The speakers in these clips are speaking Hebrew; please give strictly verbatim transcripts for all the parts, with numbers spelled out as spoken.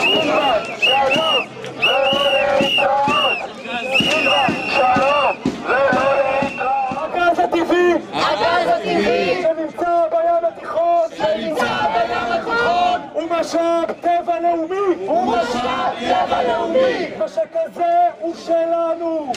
שלום ולא להתראות. שלום ולא להתראות. הגז הטבעי, הגז הטבעי שנמצא בים התיכון, שנמצא בים התיכון הוא משאב טבע לאומי, הוא משאב טבע לאומי, ושכזה הוא שלנו.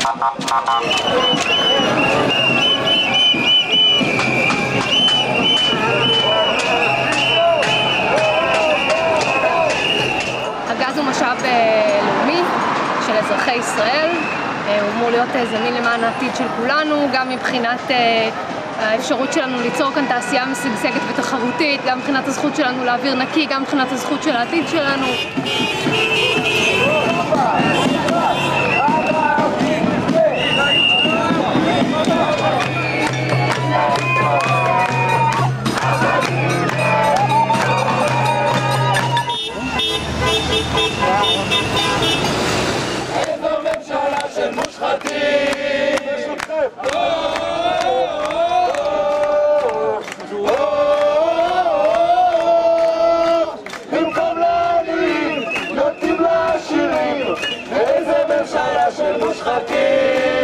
הגז הוא משאב לאומי של אזרחי ישראל, הוא אמור להיות זמין למען העתיד של כולנו, גם מבחינת האפשרות שלנו ליצור כאן תעשייה משגשגת ותחרותית, גם מבחינת הזכות שלנו לאוויר נקי, גם מבחינת הזכות של העתיד שלנו. איזו ממשלה של מושחתים! במקום לעניים נותנים לעשירים. איזו ממשלה של מושחתים!